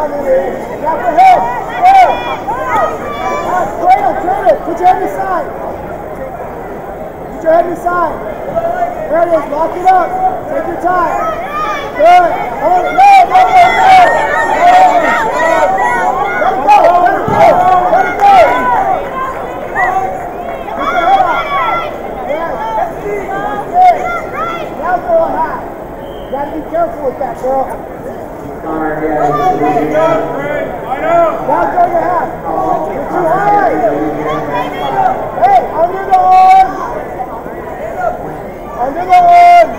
Put your head inside. Put your head inside. There it is. Lock it up. Take your time. Good. Hold it. No. Let it go. Let it go. Put your head up. Yes. That's it. Now throw a hat. You gotta be careful with that, girl. Now throw your hat. You're too high. Hey, under the arm. Under the arm.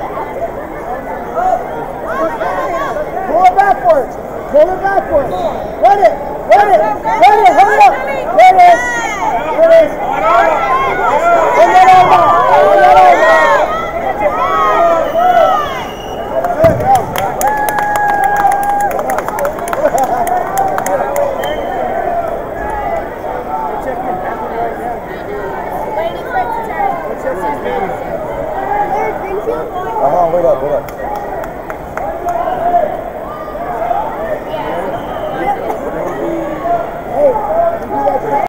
Pull it backwards. Pull it backwards. Run it. Run it. Run it. Hurry up. There it is. There it is. Bring that arm out. Bring that arm out. Wait up.